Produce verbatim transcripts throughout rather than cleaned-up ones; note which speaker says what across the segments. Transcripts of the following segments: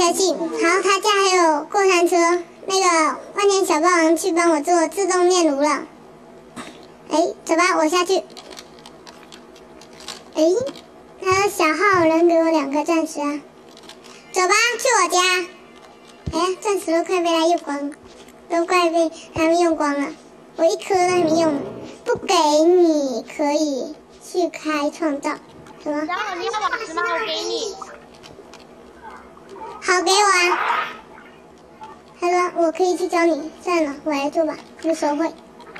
Speaker 1: 客气。好，他家还有过山车，那个万年小霸王去帮我做自动炼炉了。哎，走吧，我下去。哎，他的小号能给我两颗钻石啊。走吧，去我家。哎，钻石都快被他用光，都快被他们用光了。我一颗都还没用，不给你可以去开创造，什么？
Speaker 2: 然后你要宝石吗？我给你。
Speaker 1: 好，给我啊。他说我可以去教你，算了，我来做吧，无所谓。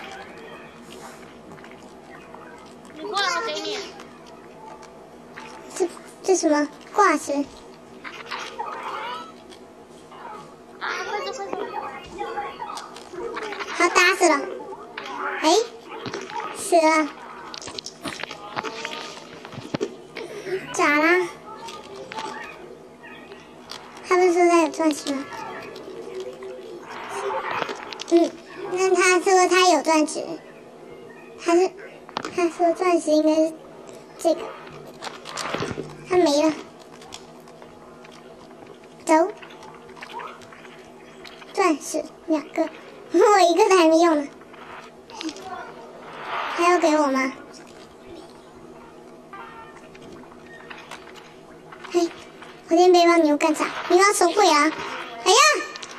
Speaker 2: 你过来，我给你。
Speaker 1: 这这什么挂石？
Speaker 2: 啊，快走快走！
Speaker 1: 好，打死了。哎，死了。咋啦？他不是说他有钻石吗？嗯，那他说他有钻石，他是他说钻石应该是这个，他没了。走，钻石两个，我一个都还没用呢。还要给我吗？嘿，火箭背包你又干啥？你要手绘啊！哎呀！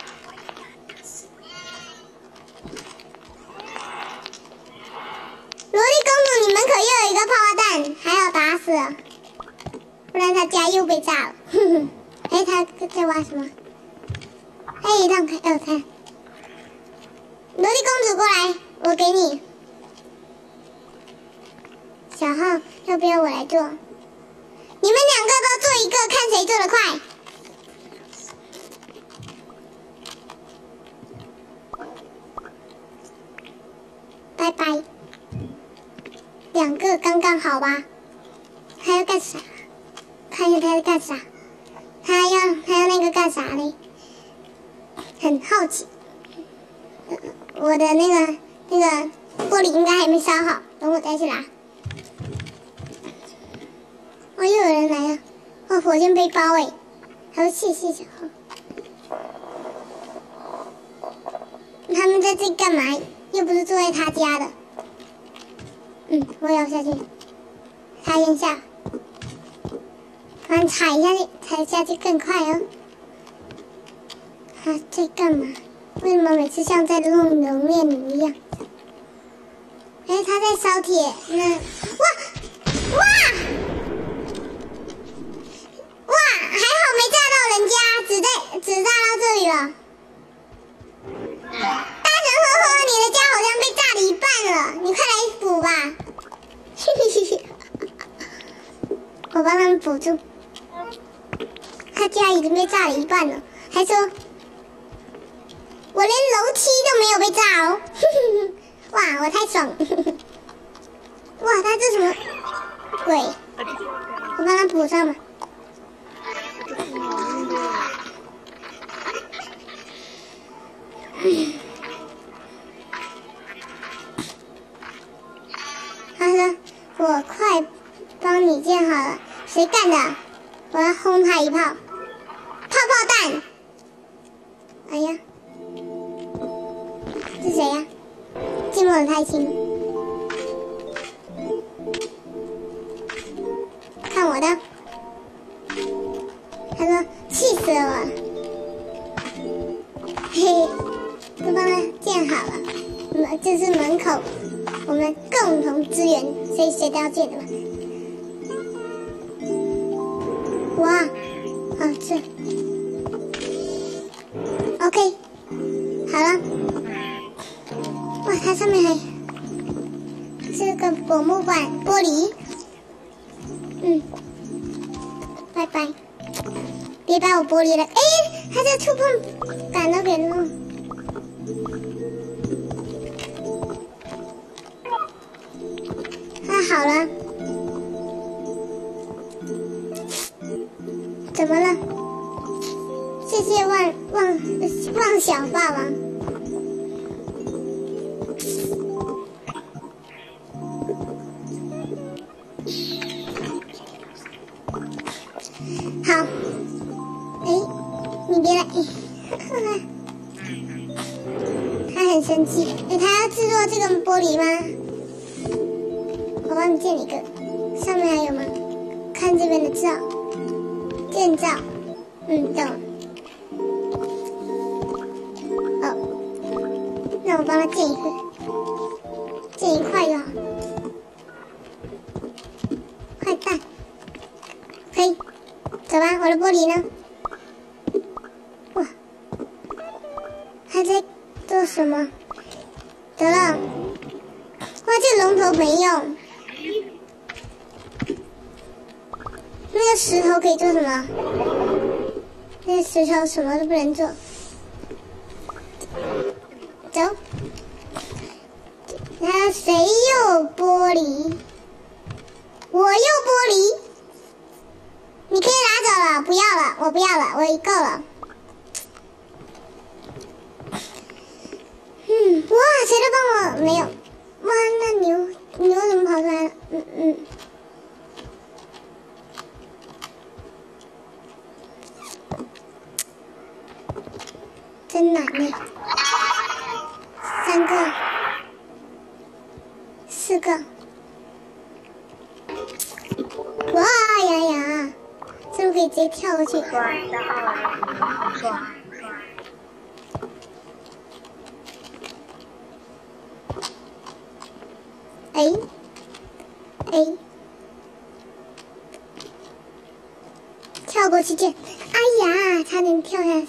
Speaker 1: 萝莉公主，你门口又有一个泡泡弹，还要打死了，不然他家又被炸了。哼哼，哎，他在挖什么？哎，让开，让开！萝莉公主过来，我给你。小号，要不要我来做？你们两个都做一个，看谁做得快。拜拜。两个刚刚好吧？他要干啥？看一下他在干啥？他要他要那个干啥嘞？很好奇。我的那个那个玻璃应该还没烧好，等我再去拿。哦，又有人来了！哦，火箭背包哎，还有谢谢小号。他们在这干嘛？又不是住在他家的。嗯，我也要下去，踩一下，反正踩一下去，踩下去更快哦。他在干嘛？为什么每次像在弄熔炼炉一样？哎，他在烧铁，那哇哇！哇，还好没炸到人家，只在只炸到这里了。大神呵呵，你的家好像被炸了一半了，你快来补吧。嘿嘿嘿，我帮他们补住。他家已经被炸了一半了，还说我连楼梯都没有被炸哦。哇，我太爽了。哇，他这什么鬼？我帮他补上吧。他说我快帮你建好了，谁干的？我要轰他一炮，泡泡弹！哎呀，是谁呀？静默的太轻，看我的。他说气死了我，嘿嘿，都帮他建好了，门这是门口，我们共同支援，所以谁都要建的嘛。哇，啊这 ，OK， 好了。哇，它上面还是个果木板玻璃。嗯，拜拜，别把我玻璃了。哎，它这触碰感都给弄。啊，好了。怎么了？谢谢万万万小霸王。好，哎， 生气。哎，他要制作这个玻璃吗？我帮你建一个，上面还有吗？看这边的造，建造，嗯，懂。哦，那我帮他建一个，建一块就好。快蛋，可以，走吧。我的玻璃呢？哇，他在做什么？得了，哇，这龙头没用。那个石头可以做什么？那个石头什么都不能做。走。然后谁有玻璃？我有玻璃。你可以拿走了，不要了，我不要了，我够了。嗯，哇，谁都帮我没有。哇，那牛牛怎么跑出来了？嗯嗯。真难呢，三个，四个，哇呀呀，是不是可以直接跳过去？哎，哎，跳过去见，哎呀，差点跳下去。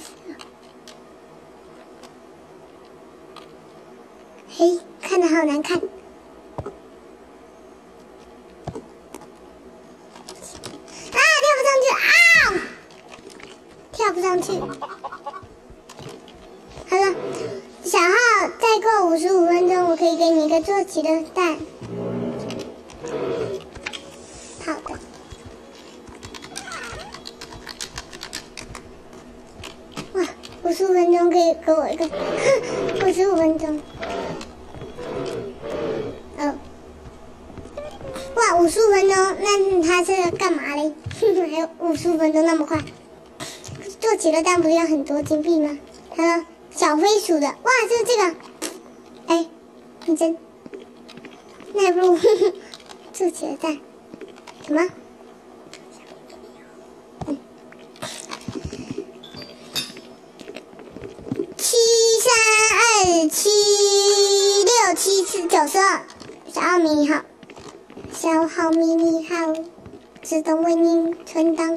Speaker 1: 嘿，看得好难看。啊，跳不上去啊！跳不上去。好了，小号再过五十五分钟，我可以给你一个坐骑的蛋。好的。哇，五十五分钟可以给我一个，五十五分钟。哦，哇，五十五分钟，那他是干嘛嘞？还有五十五分钟那么快，做起了蛋不是要很多金币吗？他说小飞鼠的，哇，就是这个，哎，你真，那还不如做起了蛋，什么？嗯，七三二七六七四九十二。小号迷你号，小号迷你号，自动为您存档。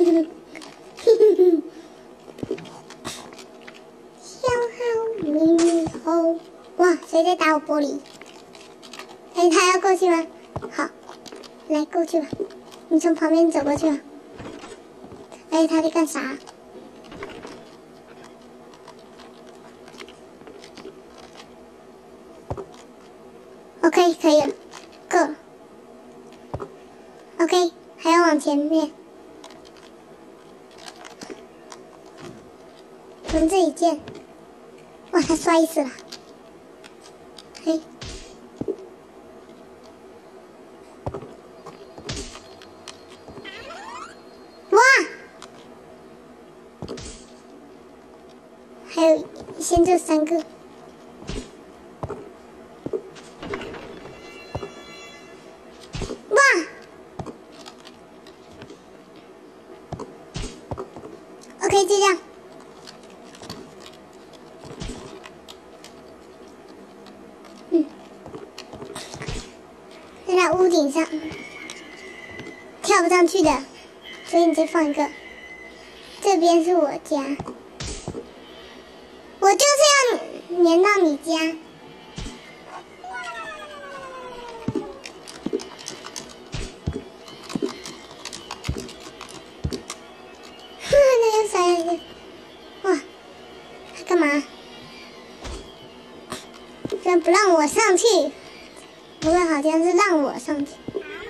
Speaker 1: 小号迷你号，哇，谁在打我玻璃？哎，他要过去吗？好，来过去吧，你从旁边走过去吧。哎，他在干啥？OK， 可以了，够了。OK， 还要往前面，从这里见。哇，他摔死了。嘿，哇，还有先这三个。OK， 就这样。嗯，在那屋顶上，跳不上去的，所以你再放一个。这边是我家，我就是要粘到你家。那又摔了一个，哇，他干嘛？居然不让我上去，不过好像是让我上去。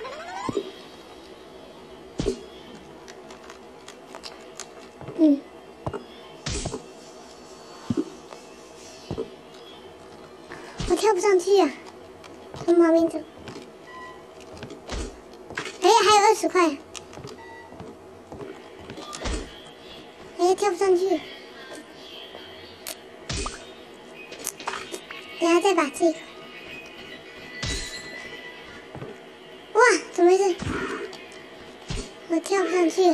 Speaker 1: 嗯，我跳不上去呀、啊，从旁边走。哎，还有二十块。哎，跳不上去。 等下再把这个。哇，怎么回事？我跳不上去。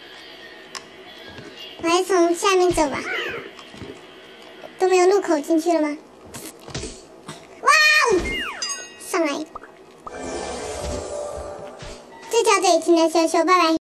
Speaker 1: 我还是从下面走吧。都没有入口进去了吗？哇哦！上来。这条腿请的小熊，拜拜。